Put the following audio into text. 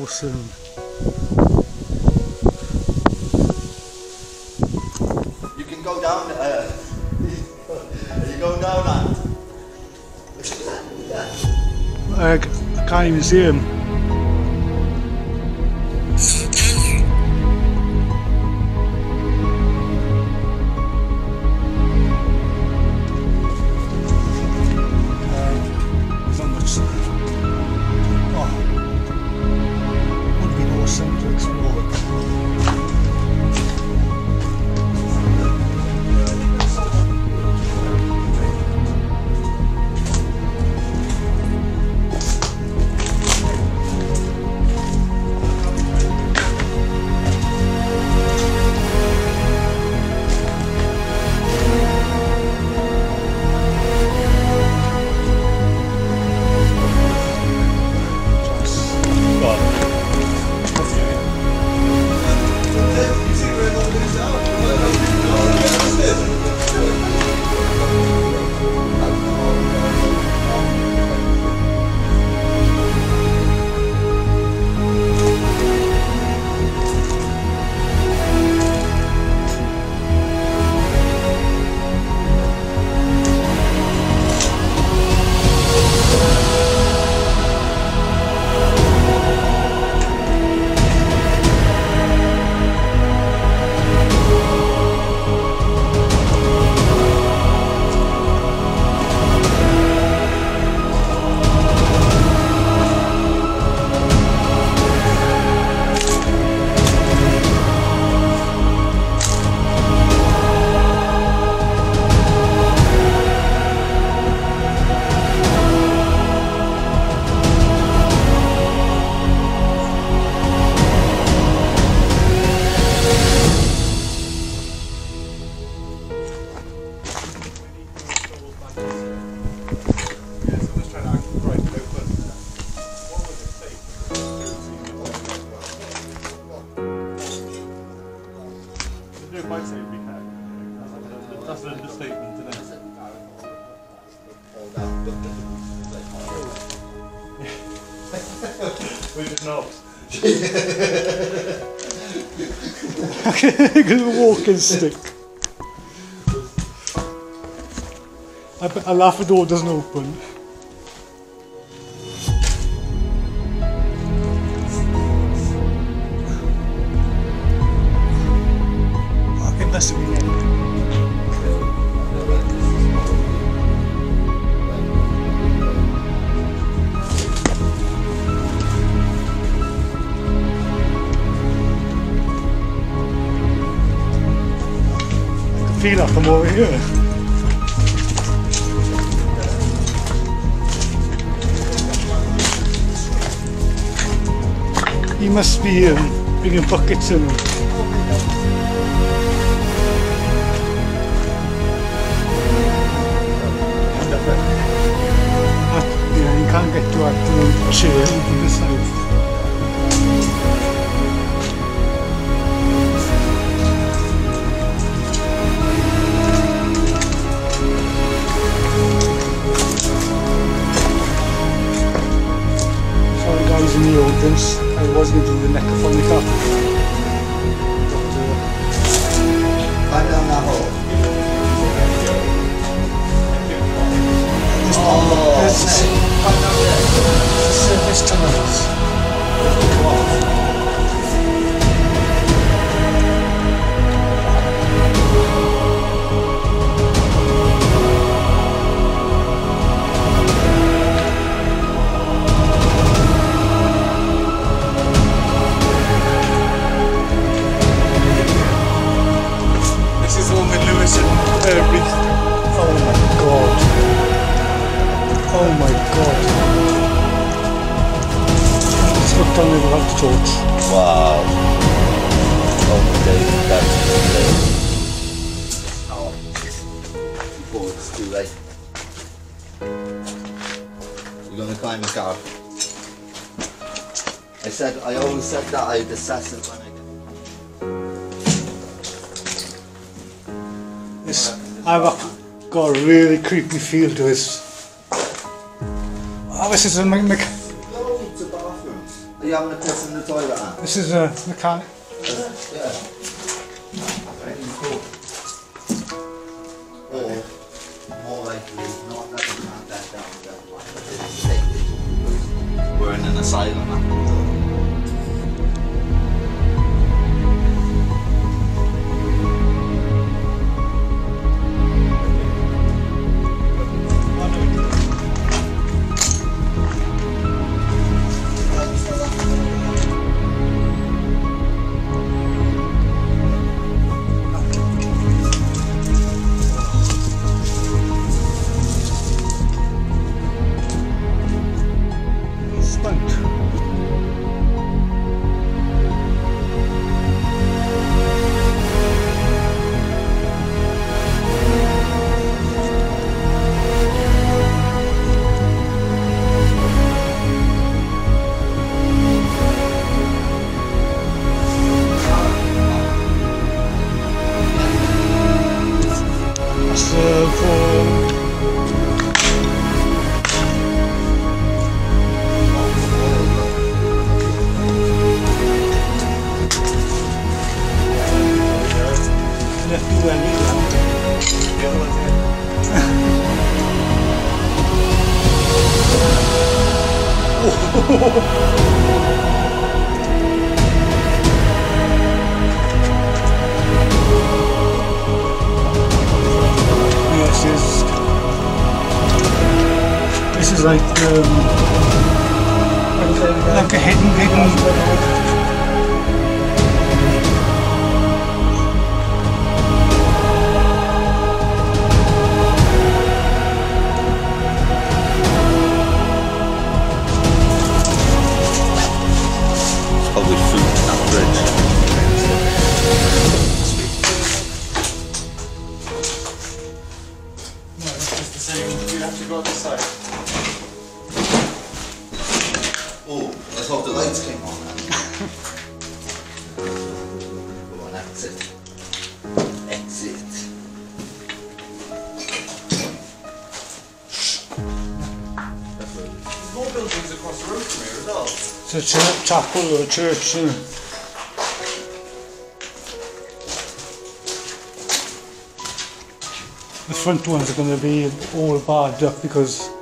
awesome. You can go down. You go down that. I can't even see him. Not much. Oh, would be awesome to explore. That's an understatement, isn't it? We did not. Look at the walking stick. I laugh the door doesn't open. I think that's the end. Feel like I'm over here. He must be bringing buckets in. Yeah, you can't get to that chair from the south. In the audience, I was going to do the neck up on the car. Climb down that hole. There's service tunnels. Oh my god. Let's look down the light torch. Wow. Oh my days, that's amazing. Oh, before it's too late. You're gonna climb the car. I always said that I'd assess it when I get. I've got a really creepy feel to this. Oh, this is a Loads of bathrooms. you having a piss in the toilet, man? This is a mechanic. Yeah. Or, more likely, not that we can't get down there, but it's safety. We're in an asylum now. This is like a hidden. Probably food in that fridge. No, it's just the same. You have to go this side. Oh, let's hope the lights came on then. Go on, exit. Exit. There's more buildings across the road from here as well. It's a chapel or a church, isn't it? The front ones are going to be all barred up because